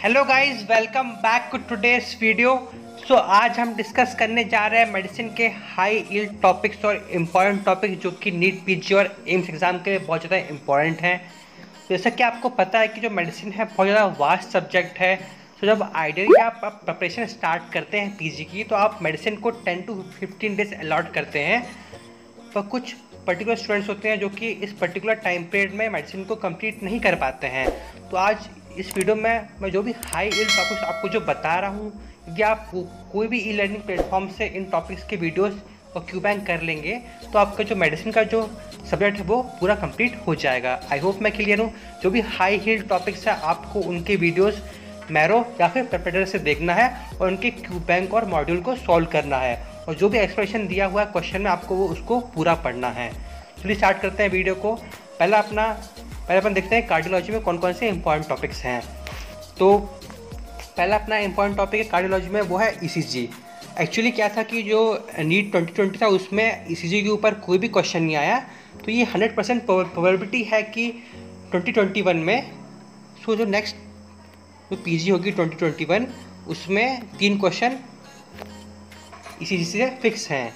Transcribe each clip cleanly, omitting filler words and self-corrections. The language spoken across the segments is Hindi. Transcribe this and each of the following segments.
Hello guys, welcome back to today's video. आज हम डिस्कस करने जा रहे हैं मेडिसिन के हाई यील्ड टॉपिक्स और इम्पॉर्टेंट टॉपिक्स जो कि नीट पीजी और एम्स एग्जाम के लिए बहुत ज़्यादा इम्पॉर्टेंट हैं। जैसा कि आपको पता है कि जो मेडिसिन है बहुत ज़्यादा वास्ट सब्जेक्ट है। जब आइडियली आप प्रिपरेशन स्टार्ट करते हैं पीजी की, तो आप मेडिसिन को 10 to 15 डेज अलॉट करते हैं। पर कुछ पर्टिकुलर स्टूडेंट्स होते हैं जो कि इस पर्टिकुलर टाइम पीरियड में मेडिसिन को कंप्लीट नहीं कर पाते हैं। तो आज इस वीडियो में मैं जो भी हाई यील्ड टॉपिक्स आपको जो बता रहा हूँ, या आप कोई भी ई लर्निंग प्लेटफॉर्म से इन टॉपिक्स के वीडियोस और क्यू बैंक कर लेंगे, तो आपका जो मेडिसिन का जो सब्जेक्ट है वो पूरा कंप्लीट हो जाएगा। आई होप मैं क्लियर हूँ। जो भी हाई यील्ड टॉपिक्स है आपको उनके वीडियोस मैरो या फिर प्रिपेटर से देखना है और उनके क्यू बैंक और मॉड्यूल को सॉल्व करना है, और जो भी एक्सप्लेनेशन दिया हुआ है क्वेश्चन में आपको वो उसको पूरा पढ़ना है। चलिए स्टार्ट करते हैं वीडियो को। पहले अपन देखते हैं कार्डियोलॉजी में कौन कौन से इंपॉर्टेंट टॉपिक्स हैं। तो पहला अपना इंपॉर्टेंट टॉपिक है कार्डियोलॉजी में, वो है ईसीजी। एक्चुअली क्या था कि जो नीट 2020 था उसमें ईसीजी के ऊपर कोई भी क्वेश्चन नहीं आया, तो ये 100% प्रोबेबिलिटी है कि 2021 में जो नेक्स्ट जो पीजी होगी 2021 उसमें 3 क्वेश्चन ईसीजी से फिक्स हैं।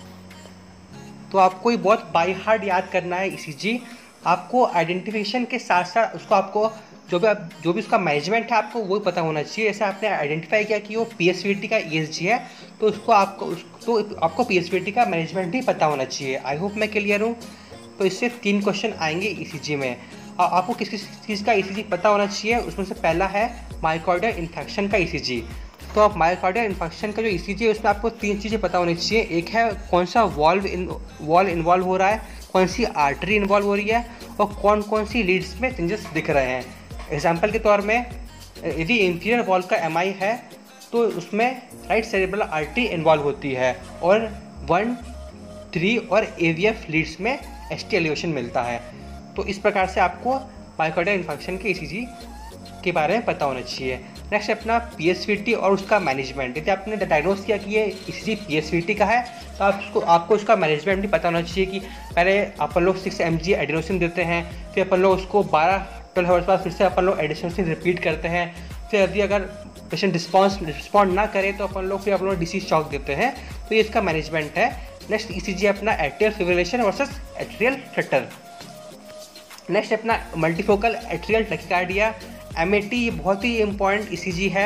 तो आपको ये बहुत बाय हार्ट याद करना है ईसीजी। आपको आइडेंटिफिकेशन के साथ साथ उसको आपको जो भी उसका मैनेजमेंट है आपको वो पता होना चाहिए। जैसे आपने आइडेंटिफाई किया कि वो पीएसवीटी का ईएसजी है, तो आपको पीएसवीटी का मैनेजमेंट भी पता होना चाहिए। आई होप मैं क्लियर हूँ। तो इससे 3 क्वेश्चन आएंगे ईसीजी में। आपको किस किस चीज़ का ईसीजी पता होना चाहिए, उसमें से पहला है मायोकार्डियल इन्फेक्शन का ईसीजी। तो आप मायोकार्डियल इन्फेक्शन का जो ईसीजी है उसमें आपको 3 चीज़ें पता होनी चाहिए। एक है कौन सा वॉल्व इन्वॉल्व हो रहा है, कौन सी आर्टरी इन्वॉल्व हो रही है, और कौन कौन सी लीड्स में चेंजेस दिख रहे हैं। एग्जाम्पल के तौर में यदि इंफीरियर वॉल्व का एमआई है तो उसमें राइट सेरेब्रल आर्टरी इन्वॉल्व होती है, और 1, 3 और एवीएफ लीड्स में एसटी एलिवेशन मिलता है। तो इस प्रकार से आपको मायोकार्डियल इन्फेक्शन के ईसीजी के बारे में पता होना चाहिए। नेक्स्ट अपना पीएसवीटी और उसका मैनेजमेंट। यदि आपने डायग्नोस किया कि ये ईसीजी पीएसवीटी का है, तो आपको उसका मैनेजमेंट भी पता होना चाहिए कि पहले अपन लोग 6 mg एडिनोसिन देते हैं, फिर अपन लोग उसको 12-12 आवर्स बाद फिर से अपन लोग एडिनोसिन रिपीट करते हैं। फिर यदि अगर पेशेंट रिस्पॉन्ड ना करे तो अपन लोग डिसीज शॉक देते हैं। तो ये इसका मैनेजमेंट है। नेक्स्ट ईसीजी अपना atrial fibrillation versus atrial flutter. Next अपना मल्टीफोकल एट्रियल टैकिकार्डिया एमएटी। ये बहुत ही इम्पॉर्टेंट ईसीजी है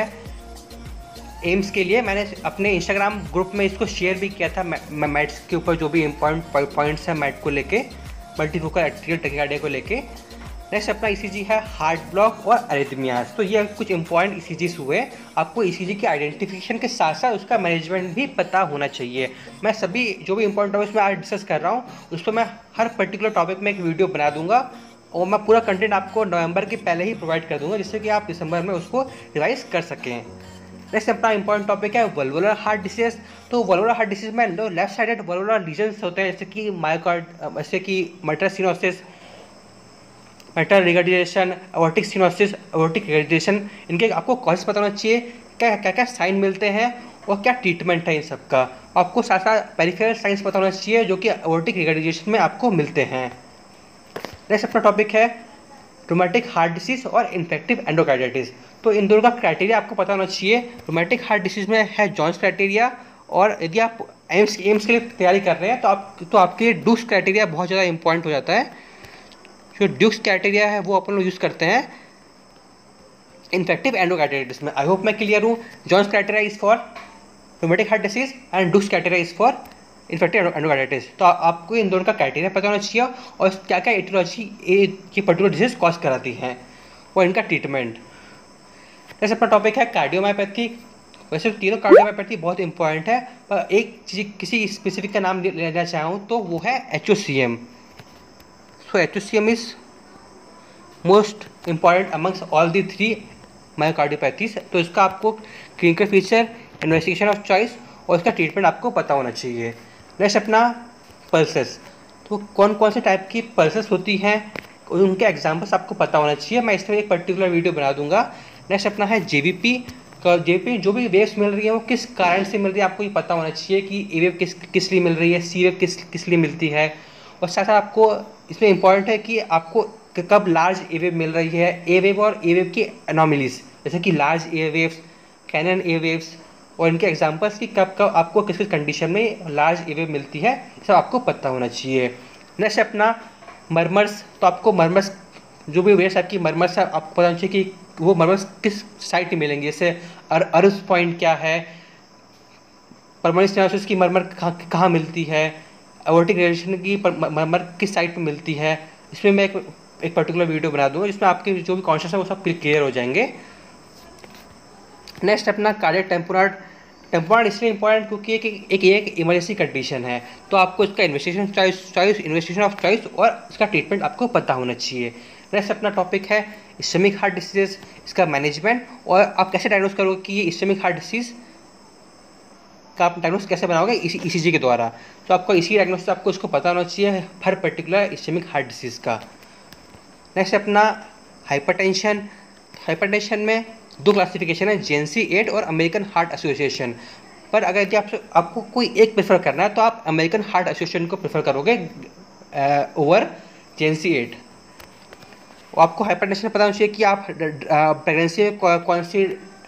एम्स के लिए। मैंने अपने इंस्टाग्राम ग्रुप में इसको शेयर भी किया था मैट्स के ऊपर, जो भी इम्पॉर्टेंट पॉइंट्स हैं मैट को लेके, मल्टीफोकल एट्रियल टैकिकार्डिया को लेके। नेक्स्ट अपना ईसीजी है हार्ट ब्लॉक और अरिथमियाज। तो ये कुछ इंपॉर्टेंट ईसीजीज हुए। आपको ईसीजी की आइडेंटिफिकेशन के साथ साथ उसका मैनेजमेंट भी पता होना चाहिए। मैं सभी जो भी इंपॉर्टेंट टॉपिक्स में आज डिस्कस कर रहा हूँ उस पर मैं हर पर्टिकुलर टॉपिक में एक वीडियो बना दूंगा, और मैं पूरा कंटेंट आपको नवंबर के पहले ही प्रोवाइड कर दूंगा, जिससे कि आप दिसंबर में उसको रिवाइज कर सकें। नेक्स्ट अपना इंपॉर्टेंट टॉपिक है वल्वुलर हार्ट डिसीज। तो वल्वुलर हार्ट डिसीज में जो लेफ्ट साइडेड वल्वुलर लीजन्स होते हैं, जैसे कि मटर सिनोसिस, मटर रिगार्डिएशन, एओर्टिक सिनोसिस, एओर्टिक रिगार्डिएशन, इनके आपको कॉजेस पता होना चाहिए, क्या क्या क्या साइन मिलते हैं और क्या ट्रीटमेंट है इन सब का। आपको साथ साथ पेरिफेरल साइंस पता होना चाहिए जो कि एओर्टिक रिगार्डिएशन में आपको मिलते हैं। नेक्स्ट अपना टॉपिक है रोमैटिक हार्ट डिसीज और इन्फेक्टिव एंडोकार्डाइटिस। तो इन दोनों का क्राइटेरिया आपको पता होना चाहिए। रोमैटिक हार्ट डिसीज में है जॉन्स क्राइटेरिया, और यदि आप एम्स के लिए तैयारी कर रहे हैं तो आपके ड्यूक्स क्राइटेरिया बहुत ज़्यादा इंपॉर्टेंट हो जाता है। जो ड्यूक्स क्राइटेरिया है वो अपन लोग यूज़ करते हैं इन्फेक्टिव एंडोकार्डाइटिस में। आई होप मैं क्लियर हूँ। Jones criteria is for rheumatic heart disease and Duke's criteria is for infective endocarditis. तो आपको इन दोनों का क्राइटेरिया पता होना चाहिए, और क्या क्या एटियोलॉजी ये पर्टिकुलर डिजीज कॉज कराती हैं और इनका ट्रीटमेंट। जैसे अपना टॉपिक है कार्डियोमायोपैथी। वैसे तीनों कार्डियोमायोपैथी बहुत इंपॉर्टेंट है, पर एक चीज़ किसी स्पेसिफिक का नाम लेना चाहूँ तो वो है HOCM। So HOCM is most important amongst all the 3 myocardiopathies. तो इसका आपको clinical feature, investigation of choice और इसका ट्रीटमेंट आपको पता होना चाहिए। नेक्स्ट अपना पल्सेस। तो कौन कौन से टाइप की पल्सेस होती हैं उनके एग्जांपल्स आपको पता होना चाहिए। मैं इसमें एक पर्टिकुलर वीडियो बना दूंगा। नेक्स्ट अपना है जेवीपी। जेवीपी जो भी वेव्स मिल रही है वो किस कारण से मिल रही है आपको ये पता होना चाहिए कि ए वेव किस लिए मिल रही है, सी वेव किस लिए मिलती है। और साथ साथ आपको इसमें इंपॉर्टेंट है कि आपको कब लार्ज ए वेव मिल रही है, ए वेव और ए वेव की एनोमलीज जैसे कि लार्ज एयरवेव्स, कैनन एयरवेव्स, और इनके एग्जांपल्स कि कब कब आपको किस किस कंडीशन में लार्ज एयरवेव मिलती है, सब आपको पता होना चाहिए। नेक्स्ट अपना मरमर्स, तो आपको मरमर्स जो भी वेव्स आपकी मरमर्स है आपको पता होना चाहिए कि वो मरमर्स किस साइट पे मिलेंगे। जैसे अर्थ पॉइंट क्या है, परमानेंट सिनालिसिस की मरमर कहाँ मिलती है, एवोटिक रेडिएशन की मरमर किस साइट पे मिलती है। इसमें मैं एक पर्टिकुलर वीडियो बना दूंगा जिसमें आपके जो भी कॉन्सेप्ट है वो सब क्लियर हो जाएंगे। नेक्स्ट अपना कार्डियक टेम्पोरार्ड। टेम्पोरार्ड इसलिए इंपॉर्टेंट क्योंकि एक इमरजेंसी कंडीशन है, तो आपको इसका इन्वेस्टिगेशन ऑफ चॉइस और इसका ट्रीटमेंट आपको पता होना चाहिए। नेक्स्ट अपना टॉपिक है इस्केमिक हार्ट डिसीजेज, इसका मैनेजमेंट और आप कैसे डायग्नोस करोगे कि ये इस्केमिक हार्ट डिसीज़ का आप डायग्नोस कैसे बनाओगे, ईसीजी के द्वारा। तो आपको इसी डायग्नोसिस आपको उसको पता होना चाहिए हर पर्टिकुलर इस्केमिक हार्ट डिसीज़ का। नेक्स्ट अपना हाइपरटेंशन। हाइपरटेंशन में दो क्लासिफिकेशन है, जेएनसी 8 और अमेरिकन हार्ट एसोसिएशन। पर अगर यदि आपको कोई एक प्रेफर करना है तो आप अमेरिकन हार्ट एसोसिएशन को प्रेफर करोगे ओवर जेएनसी 8। आपको हाइपरटेंशन पता होना चाहिए कि आप प्रेगनेंसी में कौन सी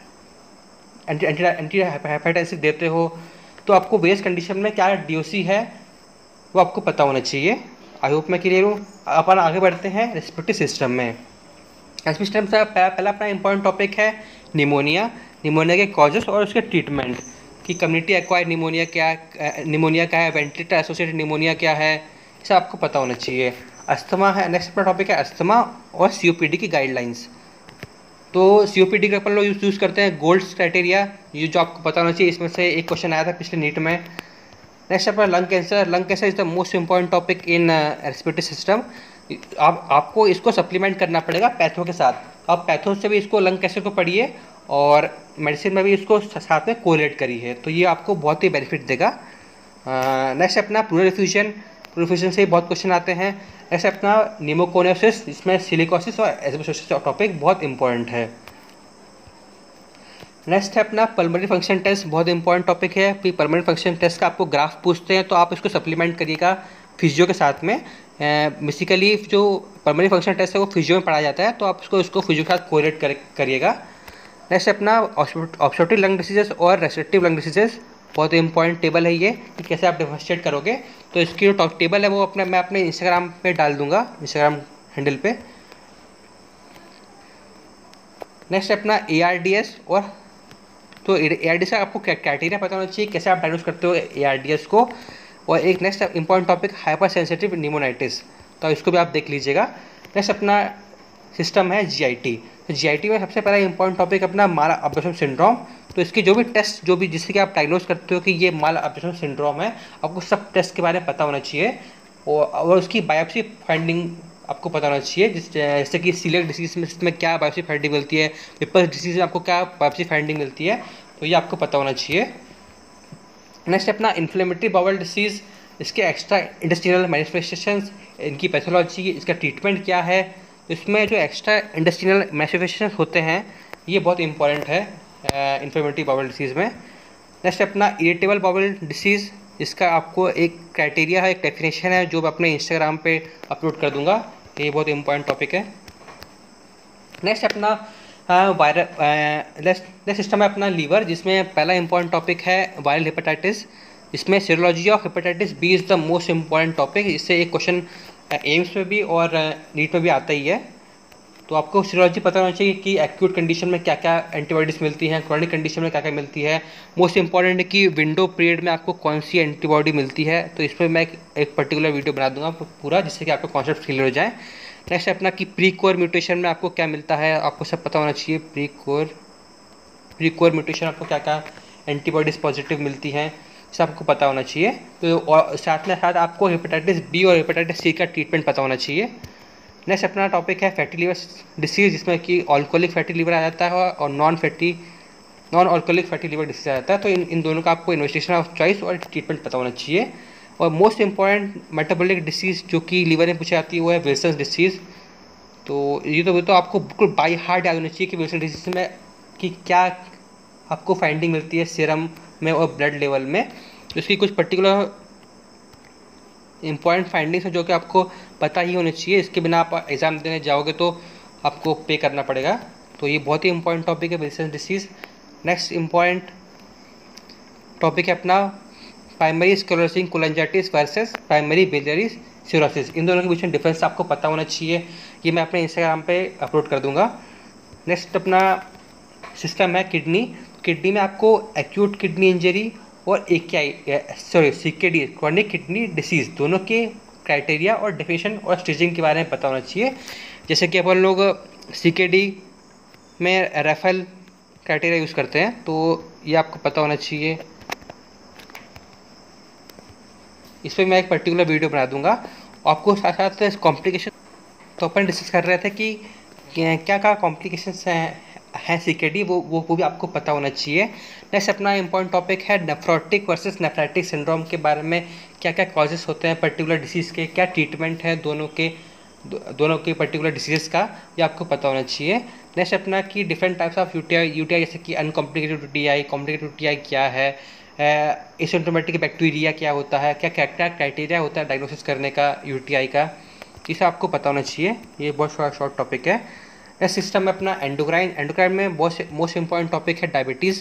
एंटी हाइपरटेंसिव देते हो, तो आपको वेरियस कंडीशन में क्या डीओसी है वो आपको पता होना चाहिए। आई होप मैं क्लियर हूँ। अपन आगे बढ़ते हैं रेस्पिरेटरी सिस्टम में। रेस्पिरेटरी सिस्टम का पहला अपना इंपॉर्टेंट टॉपिक है निमोनिया। निमोनिया के कॉजेस और उसके ट्रीटमेंट, कि कम्युनिटी एक्वायर्ड निमोनिया क्या है, वेंटिलेटर एसोसिएटेड निमोनिया क्या है, इसे आपको पता होना चाहिए। अस्थमा है, नेक्स्ट अपना टॉपिक है अस्थमा और सीओपीडी की गाइडलाइंस। तो सीओपीडी का अपन लोग यूज़ करते हैं गोल्ड क्राइटेरिया, ये जो आपको पता होना चाहिए। इसमें से एक क्वेश्चन आया था पिछले नीट में। नेक्स्ट अपना lung cancer. Lung cancer is the most important topic in respiratory system. आपको इसको सप्लीमेंट करना पड़ेगा पैथो के साथ। आप पैथो से भी इसको लंग कैंसर को पढ़िए और मेडिसिन में भी इसको साथ में कोरिलेट करिए, तो ये आपको बहुत ही बेनिफिट देगा। नेक्स्ट अपना प्लूरल एफ्यूजन। प्लूरल एफ्यूजन से बहुत क्वेश्चन आते हैं। नेक्स्ट अपना निमोकोनियोसिस, जिसमें सिलिकोसिस और एस्बेस्टोसिस टॉपिक बहुत इंपॉर्टेंट है। नेक्स्ट है अपना पल्मोनरी फंक्शन टेस्ट, बहुत इंपॉर्टेंट टॉपिक है। फिर पल्मोनरी फंक्शन टेस्ट का आपको ग्राफ पूछते हैं तो आप इसको सप्लीमेंट करिएगा फिजियो के साथ में। बेसिकली जो पल्मोनरी फंक्शन टेस्ट है वो फिजियो में पढ़ाया जाता है, तो आप उसको फिजियो के साथ कोरिलेट करिएगा। नेक्स्ट अपना ऑब्स्ट्रक्टिव लंग डिसीजेस और रेस्ट्रिक्टिव लंग डिसीजेस, बहुत इंपॉर्टेंट टेबल है ये कि कैसे आप डिफरेंशिएट करोगे। तो इसकी जो टेबल है वो मैं अपने इंस्टाग्राम पे डाल दूंगा, इंस्टाग्राम हैंडल पे। नेक्स्ट अपना ARDS, और तो ARDS का आपको क्राइटेरिया पता होना चाहिए कैसे आप डायग्नोस करते हो ARDS को। और एक next important topic hypersensitive pneumonitis, तो इसको भी आप देख लीजिएगा। नेक्स्ट अपना सिस्टम है GIT। तो GIT में सबसे पहला इंपॉर्टेंट टॉपिक अपना माल अब्जॉर्प्शन सिंड्रोम। तो इसके जो भी टेस्ट जिससे कि आप डायग्नोस करते हो कि ये माल अब्जॉर्प्शन सिंड्रोम है, आपको सब टेस्ट के बारे में पता होना चाहिए और उसकी बायोप्सी फाइंडिंग आपको पता होना चाहिए। जैसे कि सीलियक डिसीज में क्या बायोप्सी फाइंडिंग मिलती है, पिपल्स डिसीज में आपको क्या बायोप्सी फाइंडिंग मिलती है, तो ये आपको पता होना चाहिए। नेक्स्ट अपना इन्फ्लेमेटरी बाउल डिसीज़, इसके एक्स्ट्रा इंटेस्टिनल मैनिफेस्टेशंस, इनकी पैथोलॉजी, इसका ट्रीटमेंट क्या है। इसमें जो एक्स्ट्रा इंटेस्टिनल मैनिफेस्टेशंस होते हैं ये बहुत इंपॉर्टेंट है इन्फ्लेमेटरी बाउल डिसीज़ में। नेक्स्ट अपना इरिटेबल बाउल डिसीज़, इसका आपको एक क्राइटेरिया है, एक डेफिनेशन है जो मैं अपने इंस्टाग्राम पे अपलोड कर दूंगा, ये बहुत इंपॉर्टेंट टॉपिक है। नेक्स्ट अपना नेक्स्ट सिस्टम है अपना लीवर, जिसमें पहला इंपॉर्टेंट टॉपिक है वायरल हेपेटाइटिस। इसमें serology of hepatitis B is the most important topic. इससे एक क्वेश्चन एम्स में भी और नीट में भी आता ही है। तो आपको सीरोलॉजी पता होना चाहिए कि एक्यूट कंडीशन में क्या क्या एंटीबॉडीज़ मिलती हैं, क्रॉनिक कंडीशन में क्या क्या मिलती है। मोस्ट इंपॉर्टेंट है कि विंडो पीरियड में आपको कौन सी एंटीबॉडी मिलती है, तो इस पर मैं एक पर्टिकुलर वीडियो बना दूंगा पूरा, जिससे कि आपका कॉन्सेप्ट क्लियर हो जाए। नेक्स्ट अपना कि प्री कोर म्यूटेशन में आपको क्या मिलता है, आपको सब पता होना चाहिए। प्री कोर म्यूटेशन आपको क्या क्या एंटीबॉडीज़ पॉजिटिव मिलती हैं, सब आपको पता होना चाहिए। तो और साथ में साथ आपको हेपेटाइटिस बी और हेपेटाइटिस सी का ट्रीटमेंट पता होना चाहिए। नेक्स्ट अपना टॉपिक है फैटी लिवर डिसीज़, जिसमें कि ऑल्कोहलिक फैटी लिवर आ जाता है और non alcoholic fatty liver disease आ जाता है। तो इन दोनों का आपको इन्वेस्टिगेशन ऑफ चॉइस और ट्रीटमेंट पता होना चाहिए। और मोस्ट इंपॉर्टेंट मेटाबॉलिक डिसीज़ जो कि लीवर में पूछी जाती है वो है विल्सन्स डिसीज़। तो ये तो आपको बिल्कुल बाई हार्ट याद होना चाहिए कि विल्सन डिसीज़ में कि क्या आपको फाइंडिंग मिलती है सीरम में और ब्लड लेवल में। तो इसकी कुछ पर्टिकुलर इंपॉर्टेंट फाइंडिंग्स है जो कि आपको पता ही होना चाहिए, इसके बिना आप एग्ज़ाम देने जाओगे तो आपको पे करना पड़ेगा। तो ये बहुत ही इंपॉर्टेंट टॉपिक है Wilson disease. Next important topic है अपना primary sclerosis cholangitis versus primary biliary cirrhosis. इन दोनों के बीच में डिफरेंस आपको पता होना चाहिए। ये मैं अपने इंस्टाग्राम पे अपलोड कर दूंगा। नेक्स्ट अपना सिस्टम है किडनी। किडनी में आपको एक्यूट किडनी इंजरी और CKD क्रॉनिक किडनी डिसीज़ दोनों के क्राइटेरिया और डेफिनेशन और स्टेजिंग के बारे में पता होना चाहिए। जैसे कि अपन लोग CKD में रेफेल क्राइटेरिया यूज़ करते हैं, तो ये आपको पता होना चाहिए। इस पर मैं एक पर्टिकुलर वीडियो बना दूंगा। आपको साथ साथ कॉम्प्लिकेशन तो अपन डिस्कस कर रहे थे कि क्या क्या कॉम्प्लिकेशंस हैं CKD, वो भी आपको पता होना चाहिए। नेक्स्ट अपना इंपॉर्टेंट टॉपिक है नेफ्रोटिक वर्सेस नेफ्राइटिक सिंड्रोम के बारे में। क्या क्या कॉजेस होते हैं पर्टिकुलर डिसीज़ के, क्या ट्रीटमेंट है दोनों के पर्टिकुलर डिसीज़ का, ये आपको पता होना चाहिए। नेक्स्ट अपना कि डिफरेंट टाइप्स ऑफ यूटीआई जैसे कि अनकॉम्प्लिकेटेड यूटीआई, कॉम्प्लिकेटेड यूटीआई क्या है, एसिम्प्टोमेटिक बैक्टीरिया क्या होता है, क्या क्या क्राइटेरिया होता है डायग्नोसिस करने का यूटीआई का, ये सब आपको पता होना चाहिए। ये बहुत शॉर्ट टॉपिक है। इस सिस्टम में अपना एंडोक्राइन में मोस्ट इंपॉर्टेंट टॉपिक है डायबिटीज़।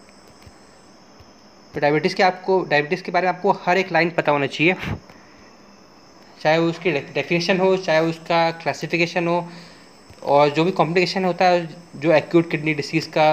तो डायबिटीज़ के बारे में आपको हर एक लाइन पता होना चाहिए, चाहे वो उसकी डेफिनेशन हो, चाहे उसका क्लासिफिकेशन हो, और जो भी कॉम्प्लिकेशन होता है, जो एक्यूट किडनी डिसीज़ का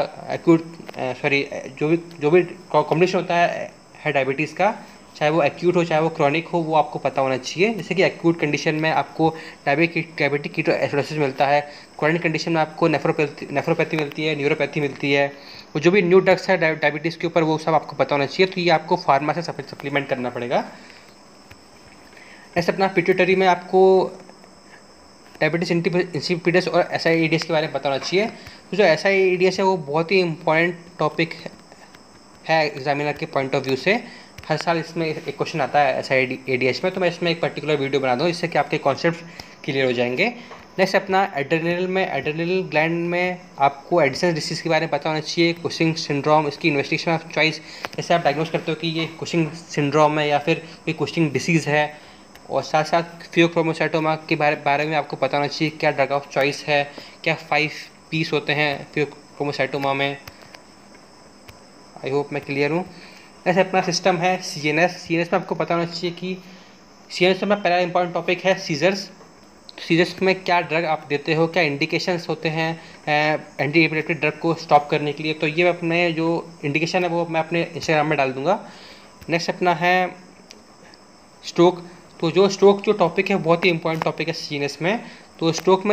जो भी कॉम्प्लिकेशन होता है डायबिटीज़ का, चाहे वो एक्यूट हो चाहे वो क्रॉनिक हो, वो आपको पता होना चाहिए। जैसे कि एक्यूट कंडीशन में आपको डायबिटिक कीटोएसिडोसिस मिलता है, क्रॉनिक कंडीशन में आपको नेफ्रोपैथी मिलती है, न्यूरोपैथी मिलती है। वो जो भी न्यू ड्रग्स है डायबिटीज़ के ऊपर, वो सब आपको पता होना चाहिए। तो ये आपको फार्मा से सप्लीमेंट करना पड़ेगा। ऐसे अपना पिट्यूटरी में आपको डायबिटीज इंसिपिडस और SIADS के बारे में बताना चाहिए। तो जो SIADS है वो बहुत ही इंपॉर्टेंट टॉपिक है एग्जामिनर के पॉइंट ऑफ व्यू से। हर साल इसमें एक क्वेश्चन आता है SIADS में, तो मैं इसमें एक पर्टिकुलर वीडियो बना दूँ जिससे कि आपके कॉन्सेप्ट क्लियर हो जाएंगे। नेक्स्ट अपना एड्रेनल ग्लैंड में आपको एडिसन डिसीज़ के बारे में पता होना चाहिए। कुशिंग सिंड्रोम, इसकी इन्वेस्टिगेशन ऑफ चॉइस, जैसे आप डायग्नोस करते हो कि ये कुशिंग सिंड्रोम है या फिर कोई कुशिंग डिसीज़ है। और साथ साथ फियोक्रोमोसाइटोमा के बारे में आपको पता होना चाहिए, क्या ड्रग ऑफ चॉइस है, क्या 5 पीस होते हैं फियोक्रोमोसाइटोमा में। आई होप मैं क्लियर हूँ। ऐसे अपना सिस्टम है CNS में आपको पता होना चाहिए कि CNS में पहला इंपॉर्टेंट टॉपिक है सीजर्स में क्या ड्रग आप देते हो, क्या इंडिकेशंस होते हैं एंटी एपिलेप्टिक ड्रग को स्टॉप करने के लिए। तो ये अपने जो इंडिकेशन है वो मैं अपने इंस्टाग्राम में डाल दूँगा। नेक्स्ट अपना है स्ट्रोक। तो जो टॉपिक है बहुत ही इंपॉर्टेंट टॉपिक है CNS में। तो स्ट्रोक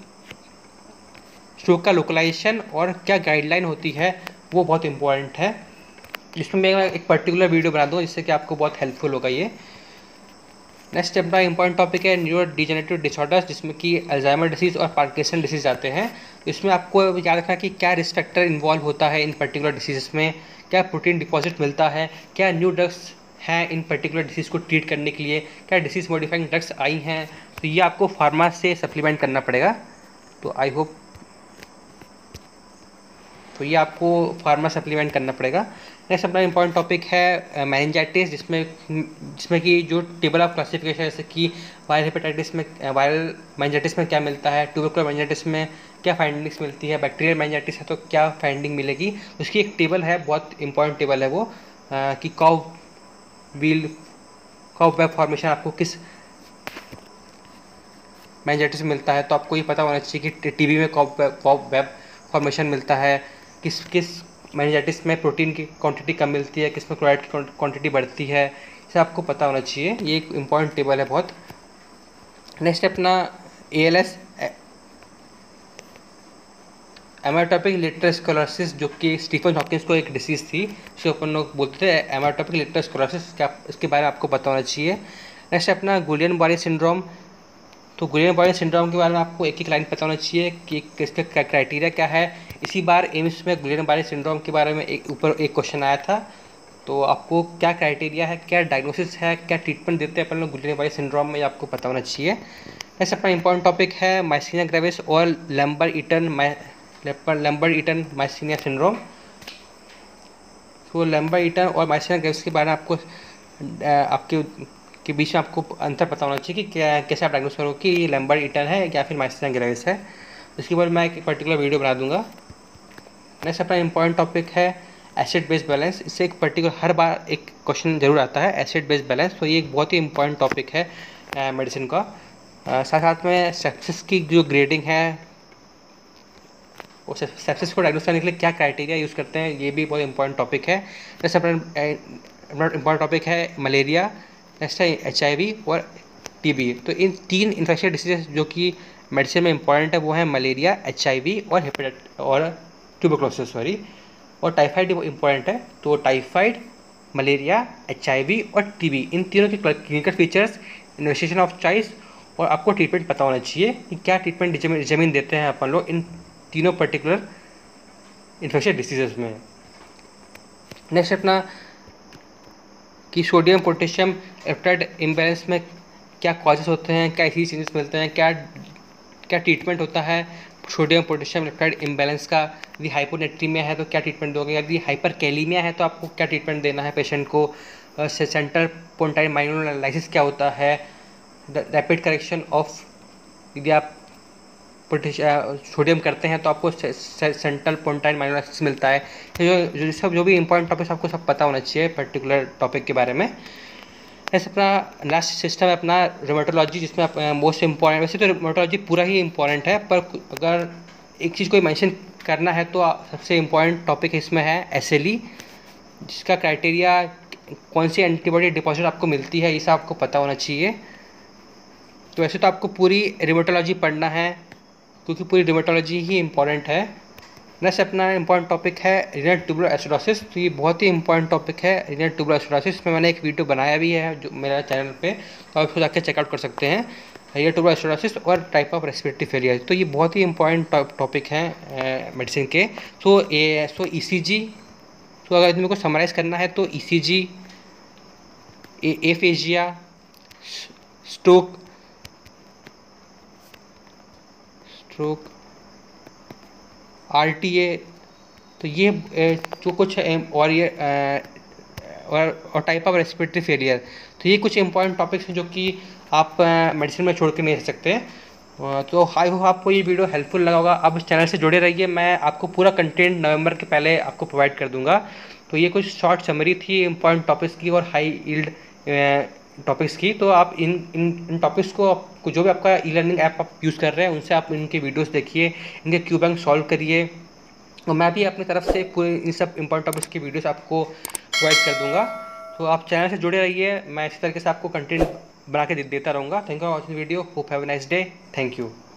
का लोकलाइजेशन और क्या गाइडलाइन होती है वो बहुत इंपॉर्टेंट है, जिसमें मैं एक पर्टिकुलर वीडियो बना दूँ जिससे कि आपको बहुत हेल्पफुल होगा ये। नेक्स्ट अपना इंपॉर्टेंट टॉपिक है न्यूरो डिजेनरेटिव डिसऑर्डर्स, जिसमें कि अल्जाइमर डिसीज़ और पार्किंसन डिसीज़ आते हैं। इसमें आपको याद रखना कि क्या रिस्क फैक्टर इन्वॉल्व होता है इन पर्टिकुलर डिसीज़ में, क्या प्रोटीन डिपॉजिट मिलता है, क्या न्यू ड्रग्स हैं इन पर्टिकुलर डिसीज़ को ट्रीट करने के लिए, क्या डिसीज़ मॉडिफाइंग ड्रग्स आई हैं। तो ये आपको फार्मा से सप्लीमेंट करना पड़ेगा। तो आई होप तो ये आपको फार्मा सप्लीमेंट करना पड़ेगा। नेक्स्ट अपना इंपॉर्टेंट टॉपिक है मेनिंजाइटिस, जिसमें कि जो टेबल ऑफ क्लासिफिकेशन जैसे कि वायरल मेनिंजाइटिस में क्या मिलता है, ट्यूबरकुलर मेनिंजाइटिस में क्या फाइंडिंग्स मिलती है, बैक्टीरियल मेनिंजाइटिस है तो क्या फाइंडिंग मिलेगी, उसकी एक टेबल है, बहुत इंपॉर्टेंट टेबल है वो, कि कॉव वेब फॉर्मेशन आपको किस मेनिंजाइटिस में मिलता है। तो आपको ये पता होना चाहिए कि TB में कॉव वेब फॉर्मेशन मिलता है, किस मेनिंजाइटिस में प्रोटीन की क्वांटिटी कम मिलती है, किस में क्लोराइड की क्वांटिटी बढ़ती है, इसे आपको पता होना चाहिए। ये एक इम्पॉर्टेंट टेबल है बहुत। नेक्स्ट अपना ALS एमाटोपिक लेटरोस्क्लेरोसिस, जो कि स्टीफन हॉकिंस को एक डिसीज़ थी, जिसे अपन लोग बोलते थे एमाटोपिक लेटरोस्क्लेरोसिस, क्या इसके बारे में आपको पता होना चाहिए। नेक्स्ट अपना गुलियन-बॉरी सिंड्रोम। तो गुलियन-बॉरी सिंड्रोम के बारे में आपको एक लाइन पता होना चाहिए कि इसका क्राइटेरिया क्या है। इसी बार एम्स में गुलियन-बॉरी सिंड्रोम के बारे में एक क्वेश्चन आया था। तो आपको क्या क्राइटेरिया है, क्या डायग्नोसिस है, क्या ट्रीटमेंट देते हैं अपन लोग गुलियन-बॉरी सिंड्रोम में, ये आपको पता होना चाहिए। ऐसा अपना इंपॉर्टेंट टॉपिक है माइस्थीनिया ग्रेविस और लैम्बर्ट-ईटन माइस्थीनिया सिंड्रोम। तो लैम्बर्ट-ईटन और माइस्थीनिया ग्रेविस के बारे में आपको के बीच में आपको अंतर पता होना चाहिए कि कैसे आप डायग्नोस करो कि ये लैम्बर्ट-ईटन है या फिर माइस्थीनिया ग्रेविस है। इसके बाद मैं एक पर्टिकुलर वीडियो बना दूंगा। नेक्स्ट अपना इंपॉर्टेंट टॉपिक है एसिड बेस बैलेंस। इससे एक पर्टिकुलर हर बार एक क्वेश्चन जरूर आता है एसिड बेस बैलेंस, तो ये एक बहुत ही इंपॉर्टेंट टॉपिक है मेडिसिन का। साथ साथ में सेप्सिस की जो ग्रेडिंग है, वो सेप्सिस को डायग्नोस करने के लिए क्या क्राइटेरिया यूज़ करते हैं, ये भी बहुत इंपॉर्टेंट टॉपिक है। जैसे अपना इंपॉर्टेंट टॉपिक है मलेरिया, नेक्स्ट है HIV और TB। तो इन 3 इन्फेक्शियस डिसीजेज जो कि मेडिसिन में इंपॉर्टेंट है वो है मलेरिया, HIV और हेपेटाइटिस और ट्यूबरक्लोसिस सॉरी, और टाइफाइड इंपॉर्टेंट है। तो टाइफाइड, मलेरिया, HIV और TB, इन तीनों के clinical features, investigation of choice और आपको ट्रीटमेंट पता होना चाहिए कि क्या ट्रीटमेंट जमीन देते हैं अपन लोग इन तीनों पर्टिकुलर इन्फेक्शियस डिसीजेज में। नेक्स्ट अपना कि सोडियम पोटेशियम इलेक्ट्रोलाइट इम्बैलेंस में क्या कॉजेस होते हैं, क्या ऐसी चेंजेस मिलते हैं, क्या क्या ट्रीटमेंट होता है सोडियम पोटेशियम इलेक्ट्रोलाइट इम्बैलेंस का। यदि हाइपोनेट्रीमिया है तो क्या ट्रीटमेंट दोगे, यदि हाइपरकैलीमिया है तो आपको क्या ट्रीटमेंट देना है पेशेंट को। सेंट्रल पोंटाइन माइनोलाइसिस क्या होता है, रैपिड करेक्शन ऑफ, यदि आप सोडियम करते हैं तो आपको सेंट्रल पोंटाइन माइनोलाइसिस मिलता है। जो भी इंपॉर्टेंट टॉपिक्स आपको सब पता होना चाहिए पर्टिकुलर टॉपिक के बारे में। ऐसे अपना लास्ट सिस्टम है अपना रोमेटोलॉजी, जिसमें मोस्ट इम्पॉर्टेंट, वैसे तो रोमेटोलॉजी पूरा ही इम्पॉर्टेंट है, पर अगर एक चीज़ कोई मेंशन करना है तो सबसे इम्पॉर्टेंट टॉपिक इसमें है SLE, जिसका क्राइटेरिया कौन सी एंटीबॉडी डिपॉजिट आपको मिलती है, ये सब आपको पता होना चाहिए। तो वैसे तो आपको पूरी रोमेटोलॉजी पढ़ना है क्योंकि पूरी रोमेटोलॉजी ही इम्पॉर्टेंट है। नेक्स्ट अपना इंपॉर्टेंट टॉपिक है रीनल ट्यूबुलर एसिडोसिस। तो ये बहुत ही इंपॉर्टेंट टॉपिक है रीनल ट्यूबुलर एसिडोसिस में मैंने एक वीडियो बनाया भी है जो मेरा चैनल पे, तो आप उसको जाकर चेकआउट कर सकते हैं। रीनल ट्यूबुलर एसिडोसिस और टाइप ऑफ रेस्पिरेटरी फेलियर, तो ये बहुत ही इंपॉर्टेंट टॉपिक हैं मेडिसिन के। सो ECG, तो अगर मेरे को समराइज़ करना है तो ECG, एफेजिया, स्ट्रोक RTA, तो ये जो कुछ और ये और टाइप ऑफ रेस्पिरेटरी फेलियर, तो ये कुछ इंपॉर्टेंट टॉपिक्स हैं जो कि आप मेडिसिन में छोड़ के नहीं रह सकते। तो आई होप आपको ये वीडियो हेल्पफुल लगा होगा। आप इस चैनल से जुड़े रहिए, मैं आपको पूरा कंटेंट नवंबर के पहले आपको प्रोवाइड कर दूंगा। तो ये कुछ शॉर्ट समरी थी इंपॉर्टेंट टॉपिक्स की और हाई यील्ड टॉपिक्स की। तो आप इन टॉपिक्स को जो भी आपका ई-लर्निंग ऐप आप यूज़ कर रहे हैं उनसे आप इनके वीडियोस देखिए, इनके क्यू बैंक सॉल्व करिए, और मैं भी अपनी तरफ से पूरे इन सब इंपॉर्टेंट टॉपिक्स की वीडियोस आपको प्रोवाइड कर दूंगा। तो आप चैनल से जुड़े रहिए, मैं इसी तरीके से आपको कंटेंट बना के देता रहूँगा। Thank you for watching video, hope have a nice day, thank you.